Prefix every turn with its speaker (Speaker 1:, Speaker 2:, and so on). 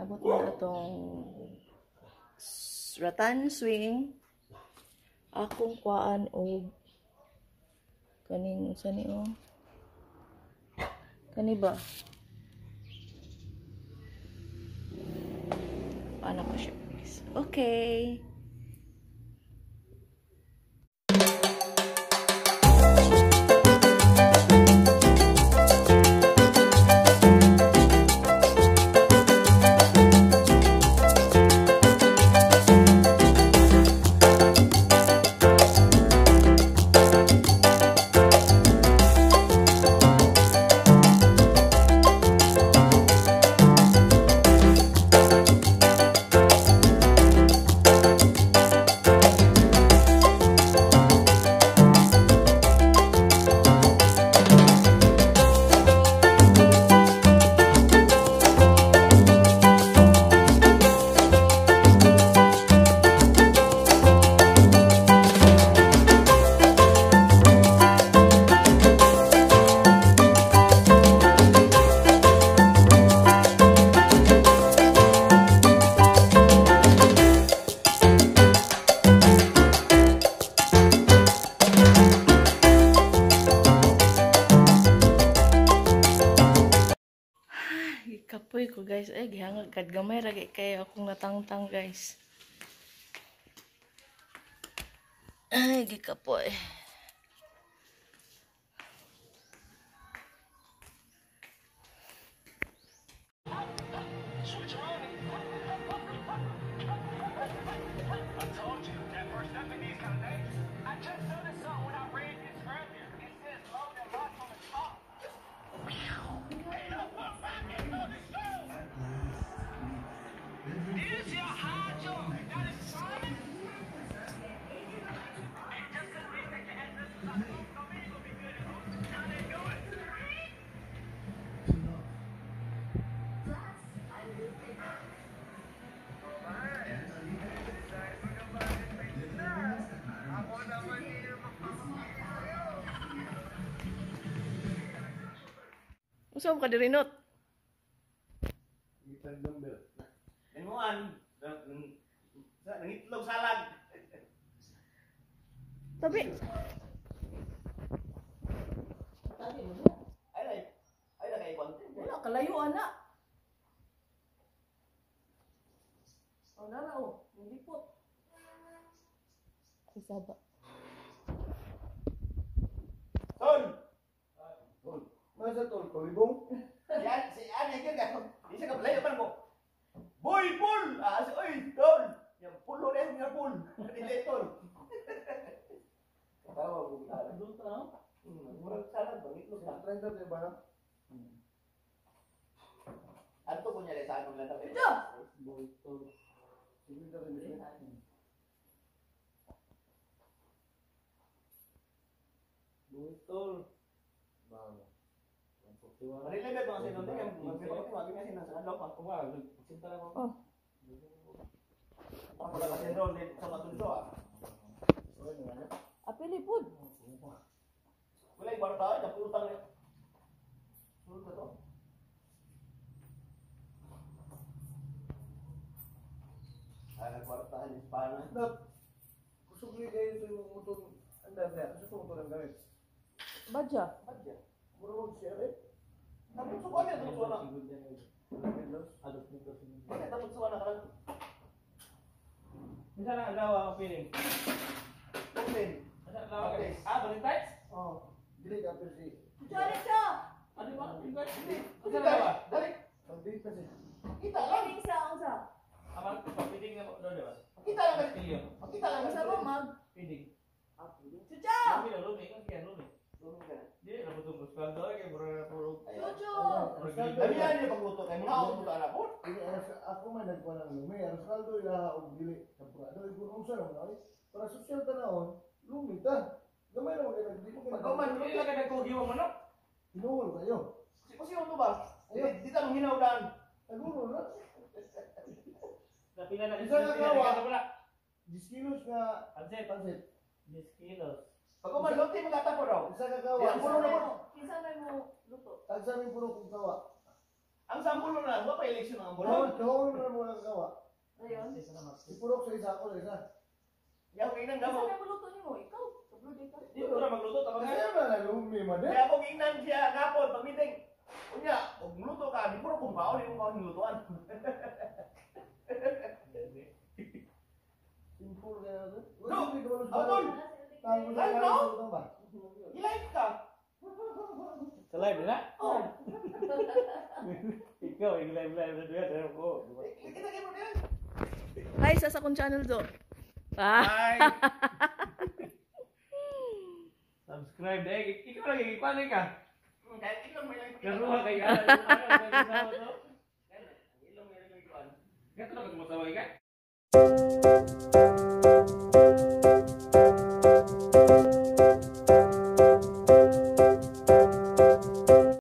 Speaker 1: naabot na itong Rattan Swing. Akong kuan og kaning unsa ni o? Kani ba? Ano ko siya, guys? Okay. Kapoy ko guys, ay gihangag kad gamay ra kay akong natangtang guys. Ay gikapoy. Usa ka diri not?
Speaker 2: Itan dumbbell. Enuan, nangitlog salad.
Speaker 1: Tabi.
Speaker 2: Ay kay konti.
Speaker 1: Wala kalayo ana. Oh, nara oh, nilipot. Isaba.
Speaker 2: Tol. Tol. Masa tol kolibong? Yan si ani ka. Bisa ka playo pa mo. Boy pool. Si oy tol. Yang pulo na yung pool. Hindi tol. Tawa mo ta.
Speaker 1: Doon ta.
Speaker 2: Murag salad ba itlog na. 30 ba na? Adto ko niya sa anong lang.
Speaker 1: Ito.
Speaker 2: Boy tol. Sige ta rin. Boy tol. Bago. Marili ba mga sinunod yung magpipagpapag maging sinunod sa pa? Kung wala, magsinta lang ako. Ako lang kasi doon sa matunso
Speaker 1: Apili pud.
Speaker 2: Wala yung barata, yung pulutang niya. Sulot na to. Ay, nagbaratahan yung Spana. Kusog niyo kayo sa yung motor. Ang dami, ano sa motor ang gamit?
Speaker 1: Badya.
Speaker 2: Badya. Murag siya rin. Tapos suka niya, tapos wala. Bakit tapos wala ka lang?
Speaker 3: Bisa na alawa ang feeling.
Speaker 2: Open.
Speaker 3: Bisa na alawa ka. Valentine's?
Speaker 2: Oo. Dili ka pero si...
Speaker 1: Chari siya.
Speaker 3: Ano ba? Invite?
Speaker 2: Kasi dali. Dali. Dali kasi. Kita lang.
Speaker 1: Kining sa unsa?
Speaker 3: Amal ko pa, feeling na doon, di ba?
Speaker 2: Kita lang kasi.
Speaker 3: Pilyo.
Speaker 2: Kita lang kasi.
Speaker 1: Unsa ba mag?
Speaker 3: Feeling.
Speaker 1: Chucha.
Speaker 3: Lumi na, lumi. Ang kaya, lumi.
Speaker 2: Lumi ka na.
Speaker 3: Di, nabutong ko. Sweldo ay kay Bro Puro.
Speaker 1: Chuchu.
Speaker 2: Dami yan yung pagluto. Kaya mga ako puto anak ko.
Speaker 4: Ako man nagkuha ng lumi. Ang saldo ilaha og dili. Kapurado, igurong sa lang. Para sosyal tanahon, lumi ta. Gamay naman kayo. Di mo
Speaker 2: Pag man,
Speaker 3: Hindi lang ka nagkugiwang manok.
Speaker 4: Tinuhol kayo.
Speaker 2: kasi yung ito ba? Di tanong hinawdan.
Speaker 4: Naguro na.
Speaker 3: Napila na.
Speaker 4: Isa na kawa.
Speaker 3: Wala.
Speaker 4: 10 kilos nga
Speaker 3: Pansit.
Speaker 4: pansit.
Speaker 3: 10 kilos.
Speaker 2: Pag kumaloti, magkatapo raw.
Speaker 4: Isa ka
Speaker 2: Yan,
Speaker 4: kawa.
Speaker 2: puno na mo.
Speaker 1: Kinsa may mo luto?
Speaker 4: Tagsa min puno kong kawa.
Speaker 2: Ang sampulo na, wa pa eleksyon ang
Speaker 4: Bawal,
Speaker 2: bulon.
Speaker 4: gawin mo na muna kagawa.
Speaker 5: Ayun.
Speaker 4: Ipurok sa isa ako sa isa.
Speaker 2: Yang ingnan
Speaker 5: Asa
Speaker 2: gamo.
Speaker 5: na maluto nimo? Ikaw. Kablo di ka.
Speaker 3: Di ko na magluto tapos
Speaker 4: Kasi
Speaker 3: nga.
Speaker 4: yun na lumi man eh.
Speaker 2: Kaya akong ingnan siya kapon pag meeting. Unya, og luto ka, di puro kumpao di mo hinutuan.
Speaker 4: Simple kaya ito.
Speaker 2: No!
Speaker 4: Hindi ka malos
Speaker 2: Atol!
Speaker 4: Tango sa
Speaker 2: Ay,
Speaker 4: kaya
Speaker 2: no!
Speaker 4: ito ba?
Speaker 2: Ilay ka.
Speaker 3: Sa live na?
Speaker 2: Oh,
Speaker 3: Ikaw, yung live na duya. Pero ko.
Speaker 2: kita kayo na.
Speaker 1: Hi sa akong channel do. Ah,
Speaker 2: Ay.
Speaker 3: Subscribe deh. Ikaw lagi ikuan ka.
Speaker 2: Kahit ilang may lang.
Speaker 3: Karuha kay ka. Ilong may lang ikuan. Gato na ko mo tawag ka.